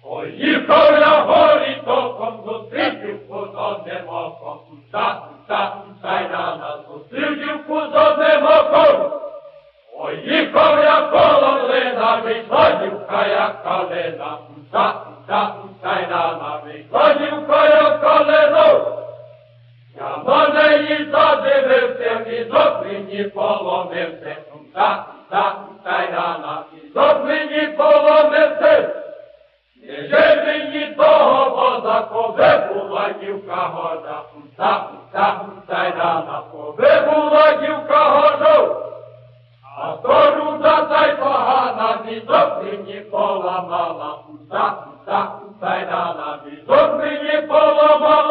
Поїхав я горі током, зустрів дівку з одним оком. Та-та-та-й-на нас зустрів дівку з одним оком. Поїхав я коло млина, вийшла дівка, як калина. Та-та-та-й-на вийшла дівка, як калина. Я на неї задивився, візок мені поломився. Та-та-та-й-на візок мені поломився. Ніже мені того воза, коли була дівка года. Та-та-та-й-на коли була дівка года. А то руда та й погана, візок мені поламала. Та-та-та-й-на візок мені поламала.